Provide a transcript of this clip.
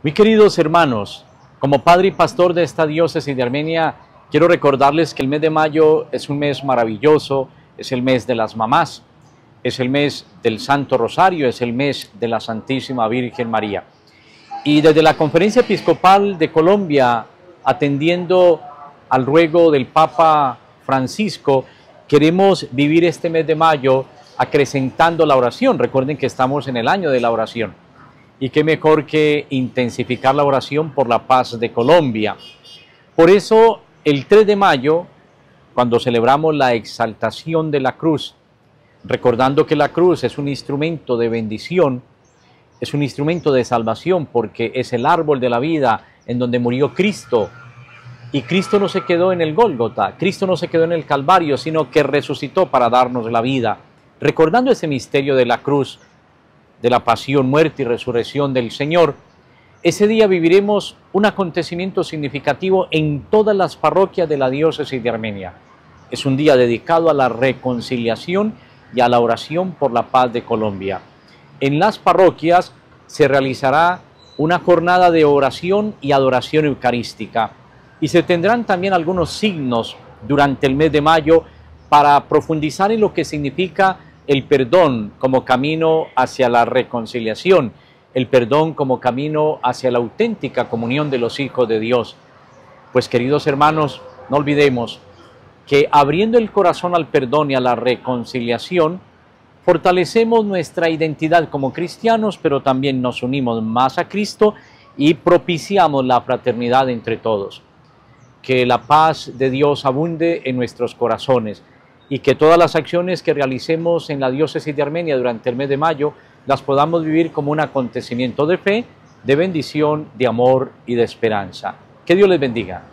Muy queridos hermanos, como padre y pastor de esta diócesis de Armenia, quiero recordarles que el mes de mayo es un mes maravilloso, es el mes de las mamás, es el mes del Santo Rosario, es el mes de la Santísima Virgen María. Y desde la Conferencia Episcopal de Colombia, atendiendo al ruego del Papa Francisco, queremos vivir este mes de mayo acrecentando la oración. Recuerden que estamos en el año de la oración. Y qué mejor que intensificar la oración por la paz de Colombia. Por eso, el 3 de mayo, cuando celebramos la exaltación de la cruz, recordando que la cruz es un instrumento de bendición, es un instrumento de salvación, porque es el árbol de la vida en donde murió Cristo. Y Cristo no se quedó en el Gólgota, Cristo no se quedó en el Calvario, sino que resucitó para darnos la vida. Recordando ese misterio de la cruz, de la pasión, muerte y resurrección del Señor, ese día viviremos un acontecimiento significativo en todas las parroquias de la diócesis de Armenia. Es un día dedicado a la reconciliación y a la oración por la paz de Colombia. En las parroquias se realizará una jornada de oración y adoración eucarística y se tendrán también algunos signos durante el mes de mayo para profundizar en lo que significa el perdón como camino hacia la reconciliación, el perdón como camino hacia la auténtica comunión de los hijos de Dios. Pues queridos hermanos, no olvidemos que abriendo el corazón al perdón y a la reconciliación, fortalecemos nuestra identidad como cristianos, pero también nos unimos más a Cristo y propiciamos la fraternidad entre todos. Que la paz de Dios abunde en nuestros corazones y que todas las acciones que realicemos en la diócesis de Armenia durante el mes de mayo las podamos vivir como un acontecimiento de fe, de bendición, de amor y de esperanza. Que Dios les bendiga.